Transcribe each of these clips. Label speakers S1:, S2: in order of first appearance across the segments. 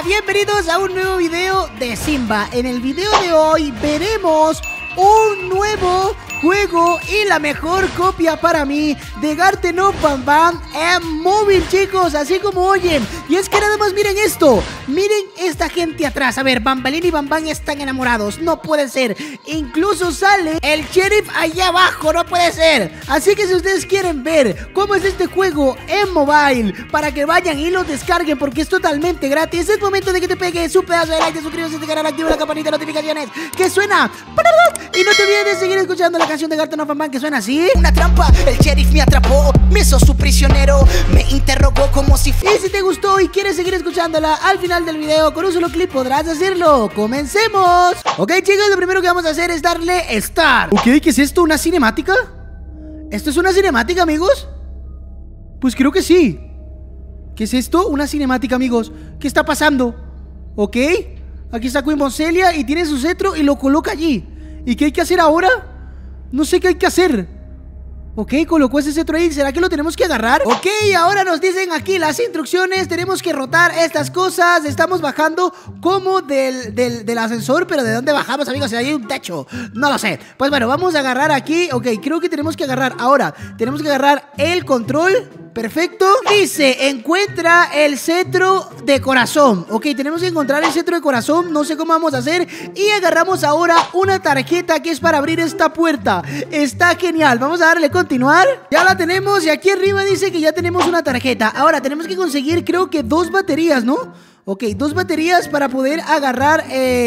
S1: bienvenidos a un nuevo video de Simba. En el video de hoy veremos un nuevo juego y la mejor copia para mí de Garten of Banban en móvil, chicos, así como oyen. Y es que nada más miren esto, miren esta gente atrás. A ver, Banbalín y Banban están enamorados, no puede ser. Incluso sale el sheriff allá abajo, no puede ser. Así que si ustedes quieren ver cómo es este juego en mobile, para que vayan y lo descarguen porque es totalmente gratis, es momento de que te pegues un pedazo de like, de suscribirse a este canal, activa la campanita de notificaciones que suena. Y no te olvides de seguir escuchando la canción de Garten of Banban que suena así.
S2: Una trampa, el sheriff me atrapó, me hizo su prisionero, me interrogó como si
S1: Y si te gustó y quieres seguir escuchándola, al final del video con un solo clip podrás hacerlo. ¡Comencemos! Ok, chicos, lo primero que vamos a hacer es darle Start. Ok, ¿qué es esto? ¿Una cinemática? ¿Esto es una cinemática, amigos? Pues creo que sí. ¿Qué es esto? Una cinemática, amigos. ¿Qué está pasando? Ok, aquí está Queen Boncelia y tiene su cetro y lo coloca allí. ¿Y qué hay que hacer ahora? No sé qué hay que hacer. Ok, colocó ese cetro ahí. ¿Será que lo tenemos que agarrar? Ok, ahora nos dicen aquí las instrucciones. Tenemos que rotar estas cosas. Estamos bajando como del ascensor. Pero ¿de dónde bajamos, amigos? Si hay un techo, no lo sé. Pues bueno, vamos a agarrar aquí. Ok, creo que tenemos que agarrar ahora. Tenemos que agarrar el control. Perfecto. Dice, encuentra el cetro de corazón. Ok, tenemos que encontrar el cetro de corazón. No sé cómo vamos a hacer. Y agarramos ahora una tarjeta que es para abrir esta puerta. Está genial. Vamos a darle continuar. Ya la tenemos y aquí arriba dice que ya tenemos una tarjeta. Ahora tenemos que conseguir, creo que 2 baterías, ¿no? Ok, 2 baterías para poder agarrar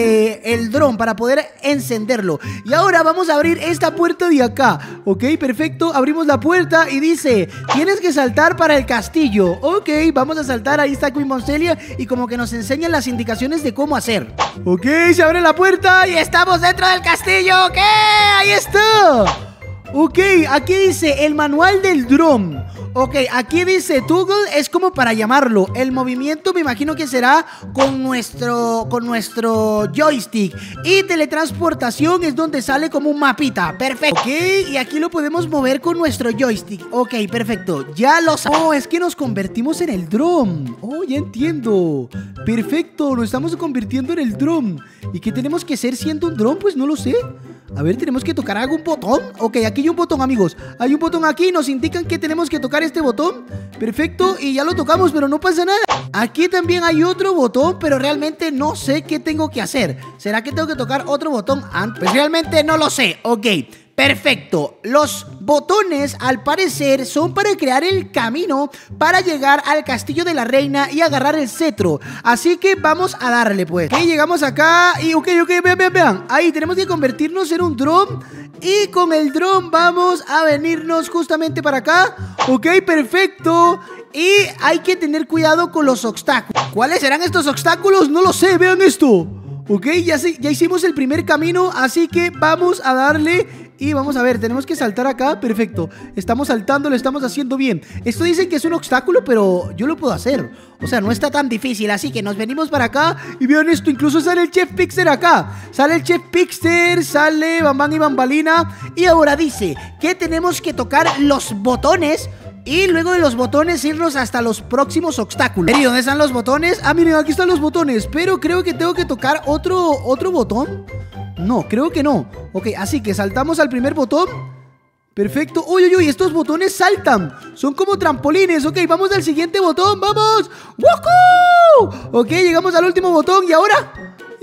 S1: el dron, para poder encenderlo. Y ahora vamos a abrir esta puerta de acá. Ok, perfecto, abrimos la puerta y dice, tienes que saltar para el castillo. Ok, vamos a saltar, ahí está Queen Boncelia y como que nos enseñan las indicaciones de cómo hacer. Ok, se abre la puerta y estamos dentro del castillo. Ok, ahí está. Ok, aquí dice el manual del dron. Ok, aquí dice toggle, es como para llamarlo. El movimiento me imagino que será con nuestro joystick. Y teletransportación es donde sale como un mapita. Perfecto. Ok, y aquí lo podemos mover con nuestro joystick. Ok, perfecto, ya lo sabemos. Oh, es que nos convertimos en el dron. Oh, ya entiendo. Perfecto, nos estamos convirtiendo en el dron. ¿Y qué tenemos que hacer siendo un dron? Pues no lo sé. A ver, tenemos que tocar algún botón. Ok, aquí hay un botón, amigos. Hay un botón aquí, nos indican que tenemos que tocar este botón. Perfecto, y ya lo tocamos, pero no pasa nada. Aquí también hay otro botón, pero realmente no sé qué tengo que hacer. ¿Será que tengo que tocar otro botón antes? Pues realmente no lo sé. Ok, perfecto. Los botones, al parecer, son para crear el camino para llegar al castillo de la reina y agarrar el cetro. Así que vamos a darle, pues. Ok, llegamos acá y ok, vean. Ahí tenemos que convertirnos en un dron. Y con el dron vamos a venirnos justamente para acá. Ok, perfecto. Y hay que tener cuidado con los obstáculos. ¿Cuáles serán estos obstáculos? No lo sé, vean esto. Ok, ya hicimos el primer camino, así que vamos a darle. Y vamos a ver, tenemos que saltar acá. Perfecto, estamos saltando, lo estamos haciendo bien. Esto dicen que es un obstáculo, pero yo lo puedo hacer. O sea, no está tan difícil, así que nos venimos para acá. Y vean esto, incluso sale el Chef Pixter acá. Sale el Chef Pixter, sale Banban y Banbalina. Y ahora dice que tenemos que tocar los botones y luego de los botones irnos hasta los próximos obstáculos. ¿Y dónde están los botones? Ah, miren, aquí están los botones. Pero creo que tengo que tocar otro botón. No, creo que no. Ok, así que saltamos al primer botón. Perfecto. Uy, estos botones saltan. Son como trampolines. Ok, vamos al siguiente botón. ¡Vamos! ¡Woohoo! Ok, llegamos al último botón. ¿Y ahora?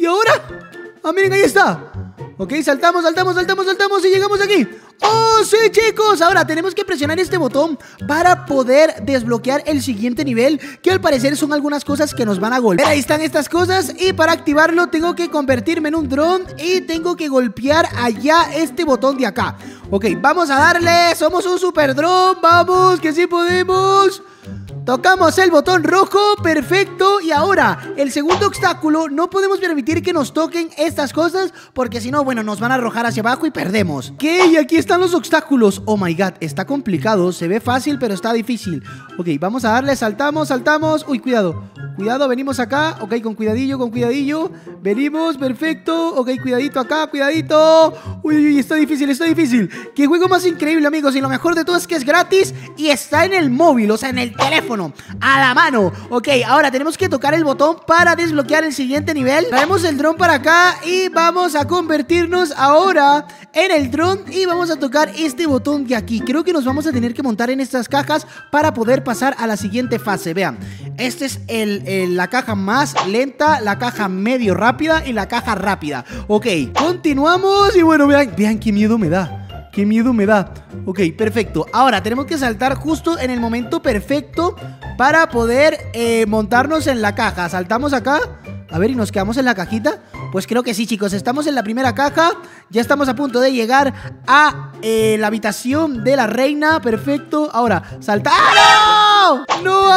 S1: Ah, miren, ahí está. Ok, saltamos y llegamos aquí. ¡Oh, sí, chicos! Ahora tenemos que presionar este botón para poder desbloquear el siguiente nivel, que al parecer son algunas cosas que nos van a golpear. Ahí están estas cosas y para activarlo tengo que convertirme en un dron y tengo que golpear allá este botón de acá. Ok, vamos a darle. Somos un super dron. Vamos, que sí podemos. Tocamos el botón rojo, perfecto. Y ahora, el segundo obstáculo, no podemos permitir que nos toquen estas cosas, porque si no, bueno, nos van a arrojar hacia abajo y perdemos. Ok, y aquí están los obstáculos. Oh my god, está complicado, se ve fácil, pero está difícil. Ok, vamos a darle, saltamos. Uy, cuidado, venimos acá. Ok, con cuidadillo. Venimos, perfecto. Ok, cuidadito acá, cuidadito. Uy, está difícil. Qué juego más increíble, amigos. Y lo mejor de todo es que es gratis y está en el móvil, o sea, en el teléfono, a la mano. Ok, ahora tenemos que tocar el botón para desbloquear el siguiente nivel. Traemos el dron para acá y vamos a convertirnos ahora en el dron y vamos a tocar este botón de aquí. Creo que nos vamos a tener que montar en estas cajas para poder pasar a la siguiente fase. Vean, este es la caja más lenta, la caja medio rápida y la caja rápida. Ok, continuamos y bueno, vean qué miedo me da. ¡Qué miedo me da! Ok, perfecto. Ahora tenemos que saltar justo en el momento perfecto para poder montarnos en la caja. Saltamos acá. A ver, ¿y nos quedamos en la cajita? Pues creo que sí, chicos. Estamos en la primera caja. Ya estamos a punto de llegar a la habitación de la reina. Perfecto. Ahora, ¡saltar! ¡Ah, no! ¡No,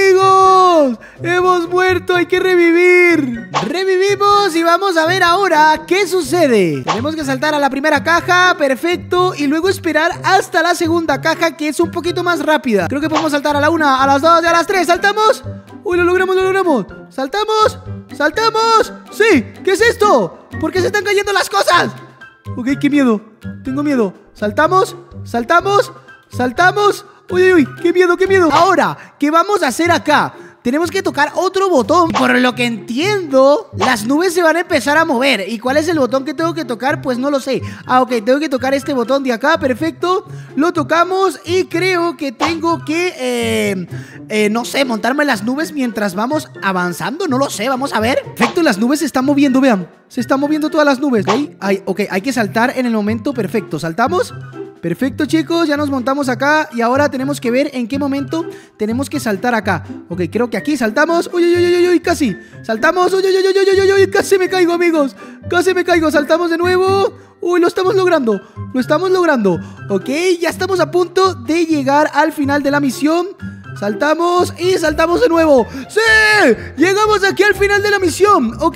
S1: amigos! ¡Hemos muerto! ¡Hay que revivir! Revivimos y vamos a ver ahora qué sucede. Tenemos que saltar a la primera caja. Perfecto. Y luego esperar hasta la segunda caja, que es un poquito más rápida. Creo que podemos saltar a la 1, a las 2 y a las 3. ¿Saltamos? ¡Uy, lo logramos, lo logramos! ¿Saltamos? ¡Saltamos! ¡Sí! ¿Qué es esto? ¿Por qué se están cayendo las cosas? Ok, qué miedo. Tengo miedo. ¿Saltamos? ¿Saltamos? ¿Saltamos? ¡Uy, uy, uy! ¡Qué miedo, qué miedo! Ahora, ¿qué vamos a hacer acá? Tenemos que tocar otro botón. Por lo que entiendo, las nubes se van a empezar a mover. ¿Y cuál es el botón que tengo que tocar? Pues no lo sé. Ah, ok, tengo que tocar este botón de acá. Perfecto. Lo tocamos y creo que tengo que, no sé, montarme en las nubes mientras vamos avanzando. No lo sé, vamos a ver. Perfecto, las nubes se están moviendo, vean. Se están moviendo todas las nubes. Ok, hay que saltar en el momento perfecto. ¿Saltamos? Perfecto, chicos, ya nos montamos acá. Y ahora tenemos que ver en qué momento tenemos que saltar acá. Ok, creo que aquí saltamos. Uy, uy, uy, uy, uy, casi. Saltamos. Uy, uy, uy, uy, uy, uy, casi me caigo, amigos. Casi me caigo. Saltamos de nuevo. Uy, lo estamos logrando. Lo estamos logrando. Ok, ya estamos a punto de llegar al final de la misión. Saltamos y saltamos de nuevo. ¡Sí! Llegamos aquí al final de la misión. Ok,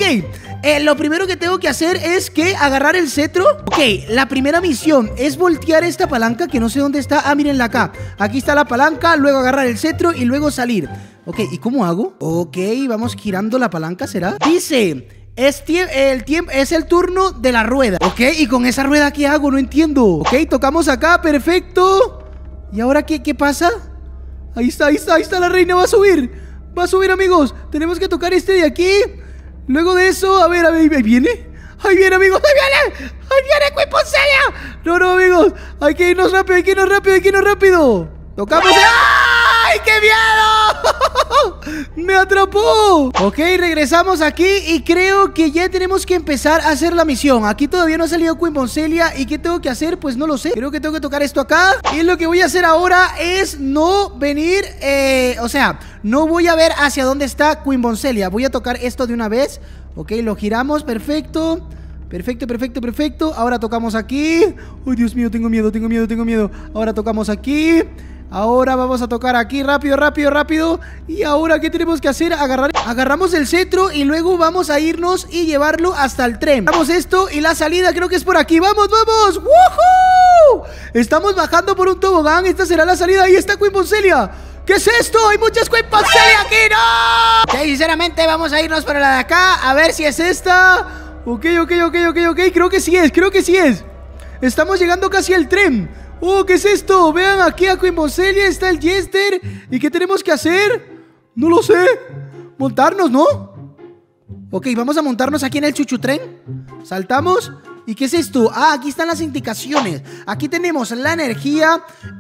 S1: lo primero que tengo que hacer es que agarrar el cetro. Ok, la primera misión es voltear esta palanca que no sé dónde está. Ah, mírenla acá. Aquí está la palanca, luego agarrar el cetro y luego salir. Ok, ¿y cómo hago? Ok, vamos girando la palanca, ¿será? Dice... Es el turno de la rueda. Ok, ¿y con esa rueda qué hago? No entiendo. Ok, tocamos acá, perfecto. ¿Y ahora qué pasa? Ahí está la reina, va a subir. Va a subir, amigos. Tenemos que tocar este de aquí. Luego de eso, a ver, ahí viene. Ahí viene, amigos, ahí viene, Quimponcelia. No, amigos, hay que irnos rápido, hay que irnos rápido. Tocamos. ¡Ay, qué miedo! ¡Me atrapó! Ok, regresamos aquí y creo que ya tenemos que empezar a hacer la misión. Aquí todavía no ha salido Quimponcelia. ¿Y qué tengo que hacer? Pues no lo sé. Creo que tengo que tocar esto acá. Y lo que voy a hacer ahora es no venir, o sea, no voy a ver hacia dónde está Quimponcelia. Voy a tocar esto de una vez. Ok, lo giramos, perfecto. Perfecto. Ahora tocamos aquí. ¡Uy, Dios mío! Tengo miedo. Ahora tocamos aquí. Ahora vamos a tocar aquí, rápido. Y ahora, ¿qué tenemos que hacer? Agarramos el cetro y luego vamos a irnos y llevarlo hasta el tren. Vamos esto y la salida creo que es por aquí. ¡Vamos! ¡Woohoo! Estamos bajando por un tobogán. Esta será la salida. Ahí está Quimponcelia. ¿Qué es esto? ¡Hay muchas Quimponcelia aquí! ¡No! Ok, sinceramente vamos a irnos por la de acá. A ver si es esta. Ok. Creo que sí es. Estamos llegando casi al tren. ¡Oh, qué es esto! Vean, aquí a Quimponcelia está el Jester. ¿Y qué tenemos que hacer? No lo sé. Montarnos, ¿no? Ok, vamos a montarnos aquí en el chuchutren. Saltamos. ¿Y qué es esto? Ah, aquí están las indicaciones. Aquí tenemos la energía,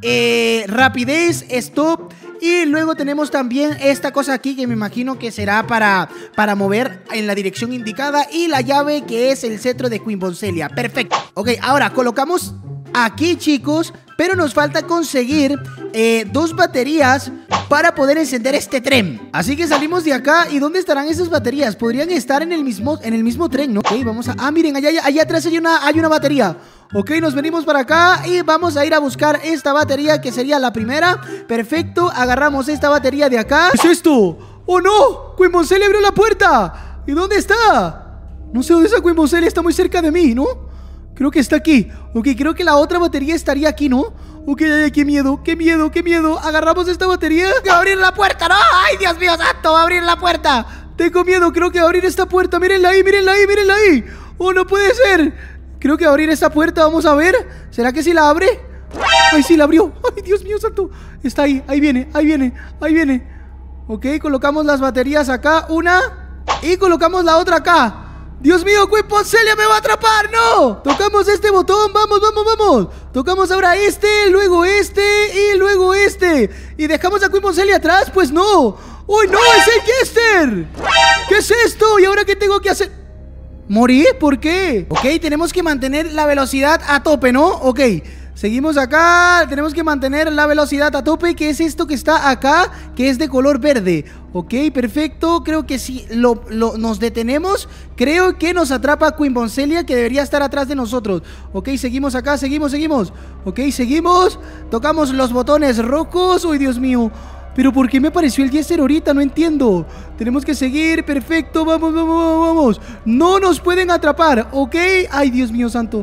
S1: rapidez, stop. Y luego tenemos también esta cosa aquí que me imagino que será para mover en la dirección indicada. Y la llave que es el cetro de Quimponcelia. Perfecto. Ok, ahora colocamos aquí, chicos, pero nos falta conseguir 2 baterías para poder encender este tren. Así que salimos de acá. ¿Y dónde estarán esas baterías? Podrían estar en el mismo tren, ¿no? Ok, vamos a... Ah, miren, allá atrás hay una batería. Ok, nos venimos para acá y vamos a ir a buscar esta batería, que sería la primera. Perfecto, agarramos esta batería de acá. ¿Qué es esto? ¡Oh, no! Quimponcelia abrió la puerta. ¿Y dónde está? No sé dónde está Quimponcelia, está muy cerca de mí, ¿no? Creo que está aquí. Ok, creo que la otra batería estaría aquí, ¿no? Ok, qué miedo. Agarramos esta batería. ¡Va a abrir la puerta! ¡No! ¡Ay, Dios mío santo! ¡Va a abrir la puerta! Tengo miedo, creo que va a abrir esta puerta. Mírenla ahí. ¡Oh, no puede ser! Creo que va a abrir esta puerta, vamos a ver. ¿Será que sí la abre? ¡Ay, sí la abrió! ¡Ay, Dios mío santo! Está ahí viene. Ok, colocamos las baterías acá, una. Y colocamos la otra acá. Dios mío, Queen Celia me va a atrapar, ¡no! Tocamos este botón, vamos, vamos, vamos. Tocamos ahora este, luego este y luego este. ¿Y dejamos a Queen Celia atrás? Pues no. ¡Uy, no! ¡Es el Jester! ¿Qué es esto? ¿Y ahora qué tengo que hacer? ¿Morí? ¿Por qué? Ok, tenemos que mantener la velocidad a tope, ¿no? Ok, seguimos acá. Tenemos que mantener la velocidad a tope. ¿Qué es esto que está acá? Que es de color verde. Ok, perfecto. Creo que si nos detenemos, creo que nos atrapa Queen Celia, que debería estar atrás de nosotros. Ok, seguimos acá, seguimos. Ok, seguimos. Tocamos los botones rojos. Uy, Dios mío. ¿Pero por qué me apareció el Jester ahorita? No entiendo. Tenemos que seguir, perfecto, vamos, vamos, vamos. No nos pueden atrapar, ¿ok? Ay, Dios mío santo,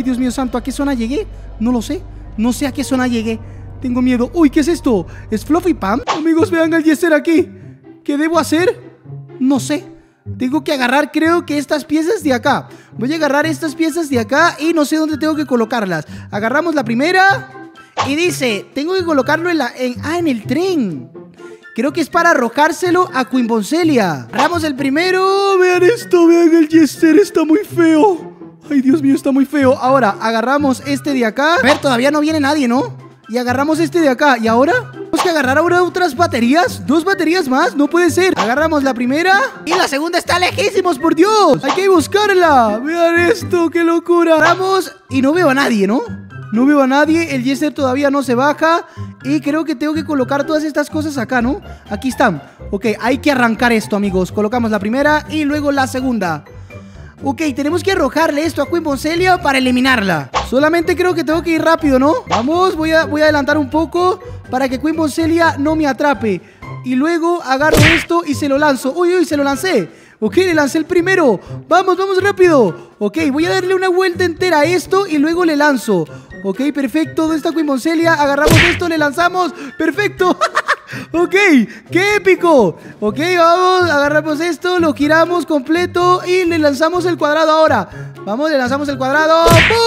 S1: ¿a qué zona llegué? No lo sé, no sé a qué zona llegué. Tengo miedo. Uy, ¿qué es esto? ¿Es Fluffy Pam? Amigos, vean al Jester aquí. ¿Qué debo hacer? No sé. Tengo que agarrar, creo que estas piezas de acá. Voy a agarrar estas piezas de acá y no sé dónde tengo que colocarlas. Agarramos la primera. Y dice, tengo que colocarlo en el tren. Creo que es para arrojárselo a Queen Celia. Agarramos el primero. Vean esto, vean el Jester, está muy feo. Ay, Dios mío, está muy feo. Ahora, agarramos este de acá. A ver, todavía no viene nadie, ¿no? Y agarramos este de acá. ¿Y ahora? ¿Tenemos que agarrar ahora otras baterías? ¿2 baterías más? No puede ser. Agarramos la primera. Y la segunda está lejísimos, por Dios. Hay que buscarla. Vean esto, qué locura. Agarramos y no veo a nadie, ¿no? No veo a nadie, el Jester todavía no se baja. Y creo que tengo que colocar todas estas cosas acá, ¿no? Aquí están. Ok, hay que arrancar esto, amigos. Colocamos la primera y luego la segunda. Ok, tenemos que arrojarle esto a Queen Celia para eliminarla. Solamente creo que tengo que ir rápido, ¿no? Vamos, voy a adelantar un poco para que Queen Celia no me atrape. Y luego agarro esto y se lo lanzo. Uy, uy, se lo lancé. Ok, le lancé el primero. Vamos, vamos rápido. Ok, voy a darle una vuelta entera a esto y luego le lanzo. Ok, perfecto. ¿Dónde está Queen Celia? Agarramos esto, le lanzamos. ¡Perfecto! Ok, ¡qué épico! Ok, vamos, agarramos esto, lo giramos completo y le lanzamos el cuadrado ahora. Vamos, le lanzamos el cuadrado.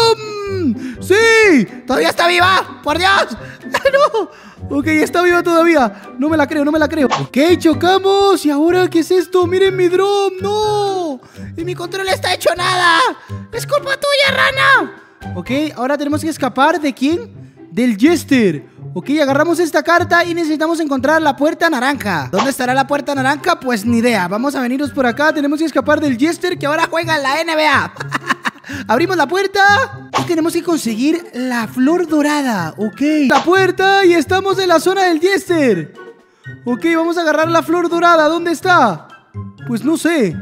S1: ¡Pum! ¡Sí! ¡Todavía está viva! ¡Por Dios! ¡No! Ok, está viva todavía. No me la creo, no me la creo. Ok, chocamos. ¿Y ahora qué es esto? ¡Miren mi dron! ¡No! Y mi control está hecho nada. ¡Es culpa tuya, rana! Ok, ahora tenemos que escapar. ¿De quién? Del Jester. Ok, agarramos esta carta y necesitamos encontrar la puerta naranja. ¿Dónde estará la puerta naranja? Pues ni idea. Vamos a venirnos por acá. Tenemos que escapar del Jester, que ahora juega en la NBA. Abrimos la puerta y tenemos que conseguir la flor dorada. Ok, la puerta y estamos en la zona del Jester. Ok, vamos a agarrar la flor dorada. ¿Dónde está? Pues no sé.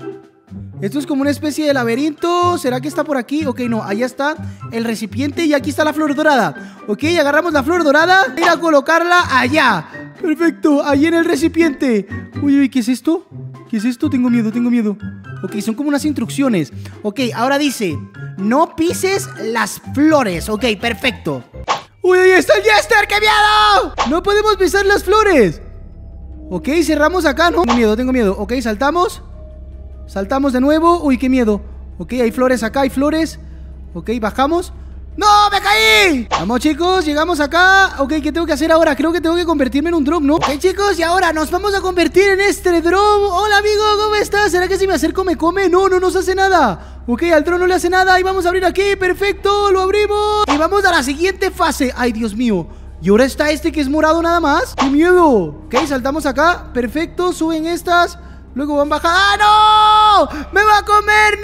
S1: Esto es como una especie de laberinto. ¿Será que está por aquí? Ok, no, allá está el recipiente y aquí está la flor dorada. Ok, agarramos la flor dorada. Ir a colocarla allá. Perfecto, allí en el recipiente. Uy, uy, ¿qué es esto? ¿Qué es esto? Tengo miedo, tengo miedo. Ok, son como unas instrucciones. Ok, ahora dice, no pises las flores. Ok, perfecto. Uy, ahí está el Jester, ¡qué miedo! No podemos pisar las flores. Ok, cerramos acá, ¿no? Tengo miedo, tengo miedo. Ok, saltamos. Saltamos de nuevo. Uy, qué miedo. Ok, hay flores acá, hay flores. Ok, bajamos. ¡No, me caí! Vamos, chicos, llegamos acá. Ok, ¿qué tengo que hacer ahora? Creo que tengo que convertirme en un dron, ¿no? Ok, chicos, y ahora nos vamos a convertir en este dron. Hola, amigo, ¿cómo estás? ¿Será que si me acerco me come? No, no nos hace nada. Ok, al dron no le hace nada. Y vamos a abrir aquí, perfecto, lo abrimos. Y vamos a la siguiente fase. Ay, Dios mío. Y ahora está este que es morado nada más. ¡Qué miedo! Ok, saltamos acá, perfecto, suben estas. Luego van bajando. ¡Ah, no! ¡Me va a comer!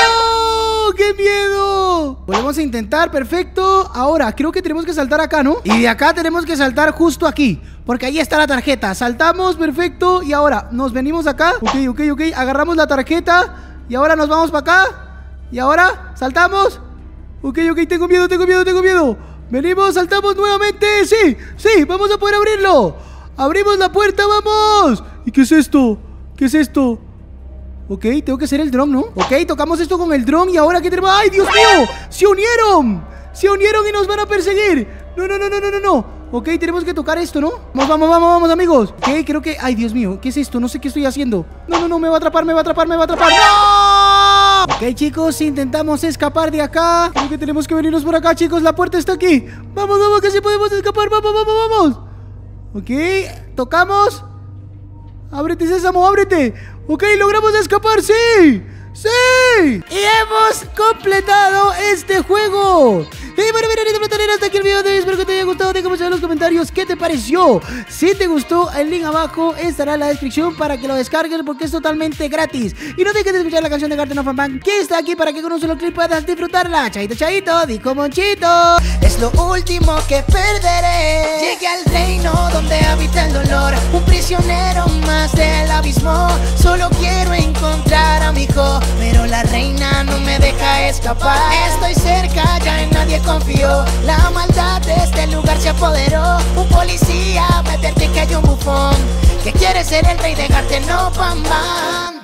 S1: ¡No! ¡Qué miedo! Volvemos a intentar, perfecto. Ahora, creo que tenemos que saltar acá, ¿no? Y de acá tenemos que saltar justo aquí, porque ahí está la tarjeta. Saltamos, perfecto. Y ahora, nos venimos acá. Ok, ok, ok. Agarramos la tarjeta. Y ahora nos vamos para acá. Y ahora, saltamos. Ok, ok, tengo miedo, tengo miedo, tengo miedo. Venimos, saltamos nuevamente. Sí, sí, vamos a poder abrirlo. Abrimos la puerta, vamos. ¿Y qué es esto? ¿Qué es esto? Ok, tengo que hacer el dron, ¿no? Ok, tocamos esto con el dron y ahora ¿qué tenemos? ¡Ay, Dios mío! ¡Se unieron! ¡Se unieron y nos van a perseguir! ¡No, no, no, no, no, no, no! Ok, tenemos que tocar esto, ¿no? Vamos, vamos, vamos, vamos, amigos. Ok, creo que... ¡Ay, Dios mío! ¿Qué es esto? No sé qué estoy haciendo. No, no, no, me va a atrapar, me va a atrapar, me va a atrapar. ¡No! Ok, chicos, intentamos escapar de acá. Creo que tenemos que venirnos por acá, chicos. La puerta está aquí. Vamos, vamos, que sí podemos escapar. Vamos, vamos, vamos. Ok, tocamos. Ábrete, Sésamo, ábrete. Ok, logramos escapar, sí. ¡Sí! Y hemos completado este juego. Y bueno, mira, hasta aquí el video de hoy. Espero que te haya gustado. Déjame saber en los comentarios qué te pareció. Si te gustó, el link abajo estará en la descripción para que lo descargues, porque es totalmente gratis. Y no dejes de escuchar la canción de Cartoon of Fan, que está aquí para que con un solo clip puedas disfrutarla. Chaito, chaito, dijo Monchito.
S2: Es lo último que perderé. Llegué al reino donde habita el dolor, un prisionero más del abismo. Solo quiero encontrar a mi hijo, pero la reina no me deja escapar. Estoy cerca, ya en nadie confío. La maldad de este lugar se apoderó. Un policía me advierte que hay un bufón que quiere ser el rey de Garten of Fan.